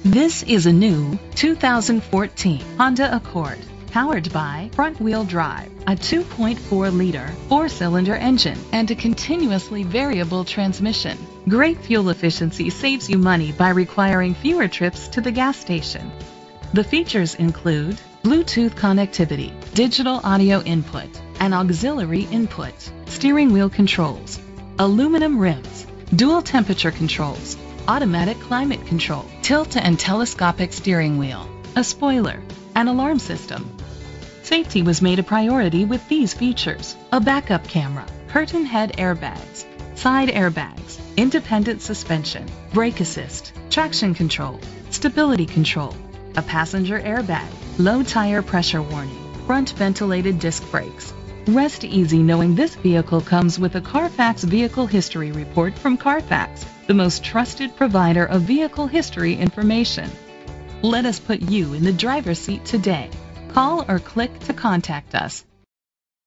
This is a new 2014 Honda Accord, powered by front-wheel drive, a 2.4-liter four-cylinder engine, and a continuously variable transmission. Great fuel efficiency saves you money by requiring fewer trips to the gas station. The features include Bluetooth connectivity, digital audio input, an auxiliary input, steering wheel controls, aluminum rims, dual temperature controls, automatic climate control, tilt and telescopic steering wheel, a spoiler, an alarm system. Safety was made a priority with these features: a backup camera, curtain head airbags, side airbags, independent suspension, brake assist, traction control, stability control, a passenger airbag, low tire pressure warning, front ventilated disc brakes. Rest easy knowing this vehicle comes with a Carfax Vehicle History Report from Carfax, the most trusted provider of vehicle history information. Let us put you in the driver's seat today. Call or click to contact us.